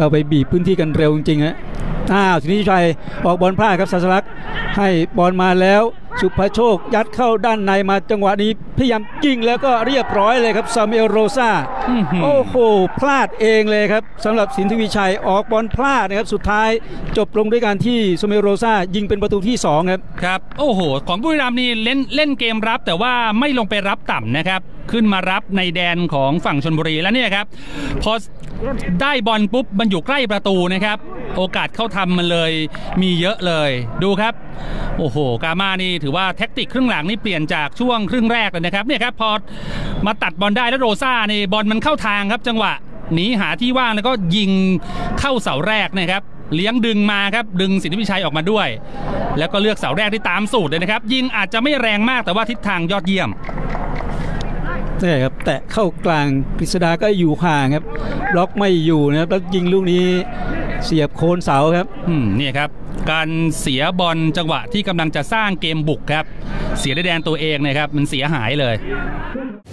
เข้าไปบีบพื้นที่กันเร็วจริงๆฮะสิทธิชัยออกบอลพลาดครับศาสลักษณ์ให้บอลมาแล้วสุภโชคยัดเข้าด้านในมาจังหวะนี้พยายามยิงแล้วก็เรียบร้อยเลยครับซามูเอลโรซาโอ้โหพลาดเองเลยครับสำหรับสินทวีชัยออกบอลพลาดนะครับสุดท้ายจบลงด้วยการที่ซามูเอลโรซายิงเป็นประตูที่2ครับโอ้โหของบุรีรัมย์นี่เล่นเกมรับแต่ว่าไม่ลงไปรับต่ำนะครับขึ้นมารับในแดนของฝั่งชลบุรีแล้วเนี่ยครับพอได้บอลปุ๊บมันอยู่ใกล้ประตูนะครับโอกาสเข้าทำมันเลยมีเยอะเลยดูครับโอ้โหกาม่านี่ถือว่าแท็กติกครึ่งหลังนี่เปลี่ยนจากช่วงครึ่งแรกเลยนะครับเนี่ยครับพอมาตัดบอลได้แล้วโรซ่านี่บอลมันเข้าทางครับจังหวะหนีหาที่ว่างแล้วก็ยิงเข้าเสาแรกนะครับเลี้ยงดึงมาครับดึงสิทธิวิชัยออกมาด้วยแล้วก็เลือกเสาแรกที่ตามสูตรเลยนะครับยิงอาจจะไม่แรงมากแต่ว่าทิศทางยอดเยี่ยมใช่ครับแต่เข้ากลางกฤษดาก็อยู่ห่างครับบล็อกไม่อยู่นะครับแล้วยิงลูกนี้เสียบโคนเสาครับนี่ครับการเสียบอลจังหวะที่กำลังจะสร้างเกมบุกครับเสียได้แดนตัวเองนะครับมันเสียหายเลย